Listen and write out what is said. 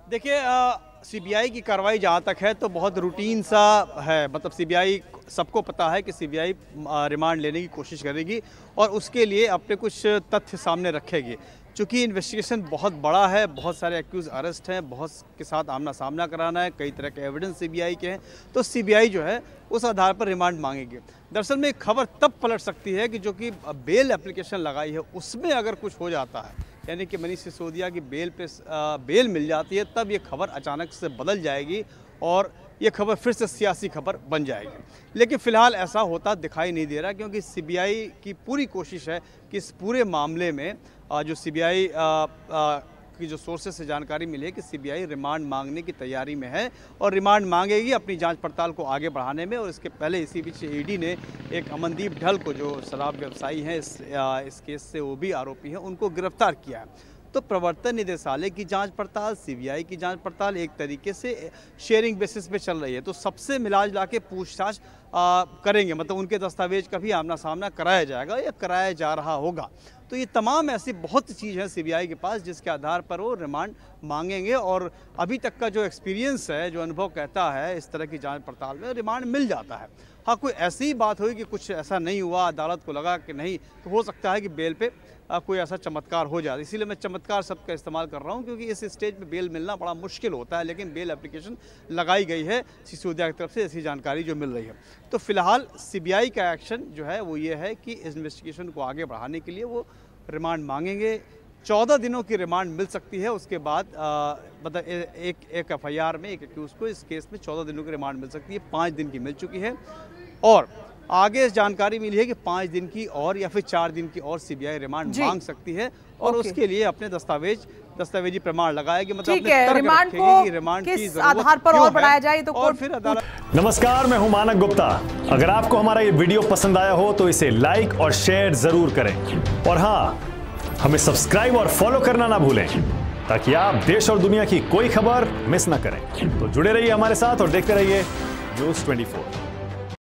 देखिए, सीबीआई की कार्रवाई जहाँ तक है तो बहुत रूटीन सा है। मतलब सीबीआई, सबको पता है कि सीबीआई रिमांड लेने की कोशिश करेगी और उसके लिए अपने कुछ तथ्य सामने रखेगी। चूँकि इन्वेस्टिगेशन बहुत बड़ा है, बहुत सारे एक्यूज़ अरेस्ट हैं, बहुत के साथ आमना सामना कराना है, कई तरह के एविडेंस सीबीआई के हैं, तो सीबीआई जो है उस आधार पर रिमांड मांगेगी। दरअसल में एक खबर तब पलट सकती है कि जो कि बेल एप्लीकेशन लगाई है उसमें अगर कुछ हो जाता है, यानी कि मनीष सिसोदिया की बेल मिल जाती है, तब ये खबर अचानक से बदल जाएगी और ये खबर फिर से सियासी खबर बन जाएगी। लेकिन फ़िलहाल ऐसा होता दिखाई नहीं दे रहा, क्योंकि सीबीआई की पूरी कोशिश है कि इस पूरे मामले में जो सीबीआई की जो सोर्सेस से जानकारी मिली है कि सीबीआई रिमांड मांगने की तैयारी में है और रिमांड मांगेगी अपनी जांच पड़ताल को आगे बढ़ाने में। और इसके पहले इसी बीच ईडी ने एक अमनदीप ढल को, जो शराब व्यवसायी हैं, इस केस से वो भी आरोपी हैं, उनको गिरफ्तार किया है। तो प्रवर्तन निदेशालय की जांच पड़ताल, सीबीआई की जांच पड़ताल एक तरीके से शेयरिंग बेसिस पे चल रही है। तो सबसे मिला जुला के पूछताछ करेंगे, मतलब उनके दस्तावेज का भी आमना सामना कराया जाएगा या कराया जा रहा होगा। तो ये तमाम ऐसी बहुत चीज़ है सीबीआई के पास जिसके आधार पर वो रिमांड मांगेंगे। और अभी तक का जो एक्सपीरियंस है, जो अनुभव कहता है, इस तरह की जांच पड़ताल में रिमांड मिल जाता है। हाँ, कोई ऐसी बात हुई कि कुछ ऐसा नहीं हुआ, अदालत को लगा कि नहीं, तो हो सकता है कि बेल पे कोई ऐसा चमत्कार हो जाए। इसीलिए मैं चमत्कार शब्द का इस्तेमाल कर रहा हूँ, क्योंकि इस स्टेज पे बेल मिलना बड़ा मुश्किल होता है। लेकिन बेल एप्लीकेशन लगाई गई है सिसोदिया की तरफ से, ऐसी जानकारी जो मिल रही है। तो फिलहाल सीबीआई का एक्शन जो है वो ये है कि इन्वेस्टिगेशन को आगे बढ़ाने के लिए वो रिमांड मांगेंगे। 14 दिनों की रिमांड मिल सकती है। उसके बाद मतलब एक एफआईआर में एक एक्यूज को इस केस में 14 दिनों की रिमांड मिल सकती है। 5 दिन की मिल चुकी है और आगे जानकारी मिली है कि 5 दिन की और या फिर 4 दिन की और सीबीआई रिमांड मांग सकती है। और उसके लिए अपने दस्तावेजी प्रमाण लगाएगी, मतलब अपने तर्क रखेगी कि रिमांड की जरूरत आधार पर और बढ़ाया जाए तो और फिर अदालत। नमस्कार, मैं हूं मानक गुप्ता। अगर आपको हमारा ये वीडियो पसंद आया हो तो इसे लाइक और शेयर जरूर करें और हाँ, हमें सब्सक्राइब और फॉलो करना ना भूलें, ताकि आप देश और दुनिया की कोई खबर मिस ना करें। तो जुड़े रहिए हमारे साथ और देखते रहिए न्यूज़ 24।